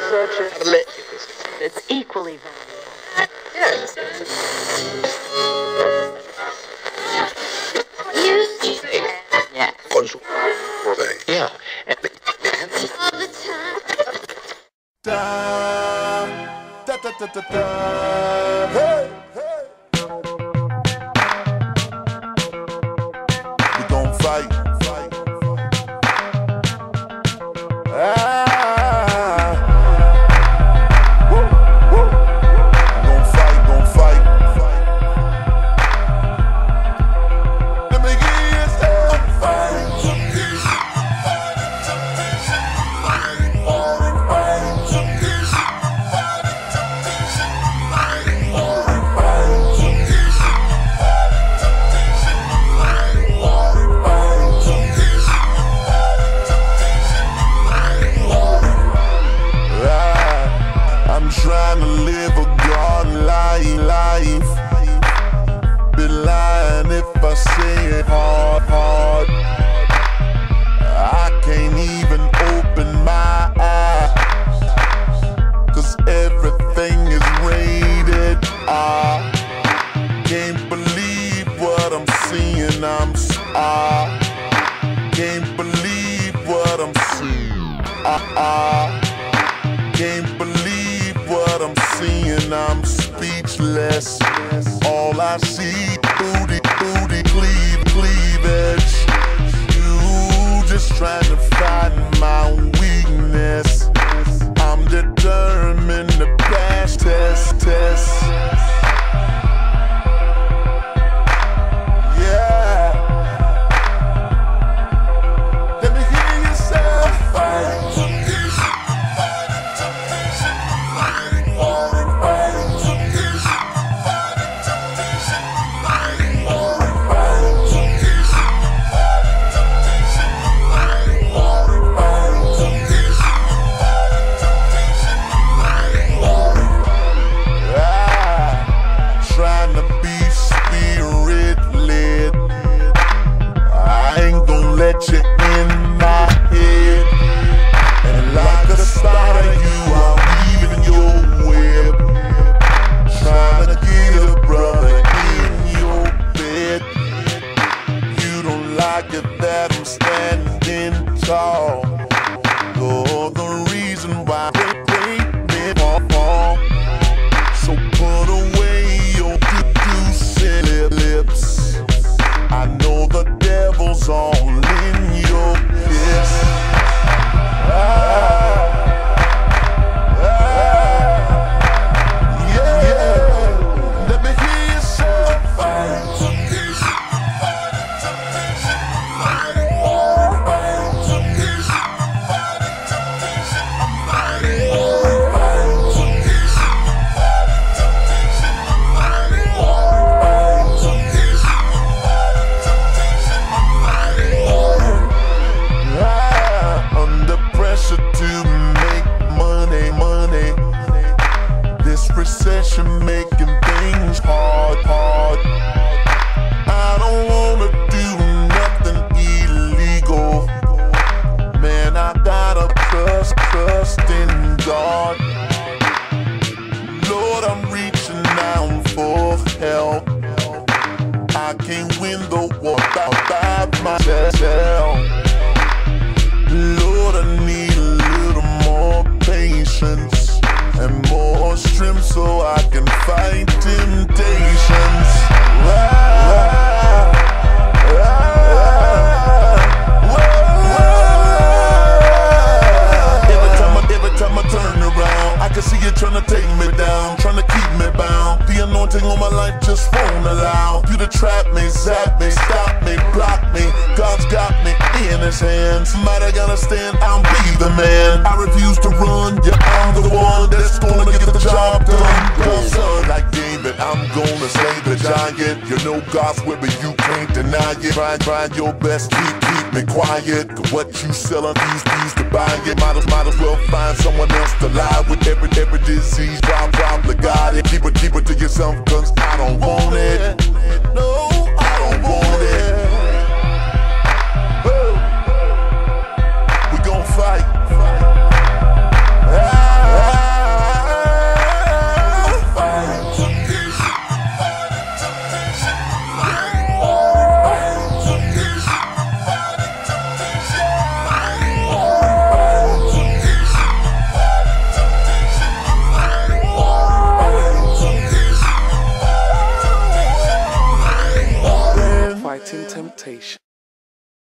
It's equally valuable. Yes. Yeah. Yeah. All the time. Hey, hey. We gon' fight. Gon' fight. Let me give you some fight. I'm trying to live a God life. Be lying if I say it hard. I can't even open my eyes, 'cause everything is rated R. Can't believe what I'm seeing, can't believe what I'm seeing, can't believe what I'm seeing, I'm speechless. All I see, booty, cleavage. You just trying to find my weakness. I'm determined to pass test. Yeah. Let me hear you say fight. Trying to be spirit-led. I ain't gon' let you in my head. And like a spider, you are weaving your web, trying to get a brother in your bed. You don't like it that I'm standing tall. You're the reason why they break me fall. So put away your juicy lips. I know the devil's all in your kiss. Yeah. Let me hear you say fight. Under pressure to make money. This recession making things hard. I don't wanna do nothing illegal. Man, I gotta trust in God. Lord, I'm reaching out for help. I can't win the war by myself. Lord, I need a little more patience and more strength so I can fight temptations. Every time I turn around, I can see you trying to take me down, trying to keep me bound. The anointing on my life just won't allow you to trap me, zap me, stop me, block me. God's got me in his hands. Might gotta stand, I'll be the man. I refuse to run, yeah, I'm the one that's gonna get the job done. Cause son, like David, I'm gonna slay the giant. You know God's with me, you can't deny it. Try your best, keep me quiet. Cause what you sellin', these to buy it. Might as well find someone else to lie with. Every disease, probably got it. Keep it to yourself, cause I don't want it. No, I don't want it. We gon' fight. temptation.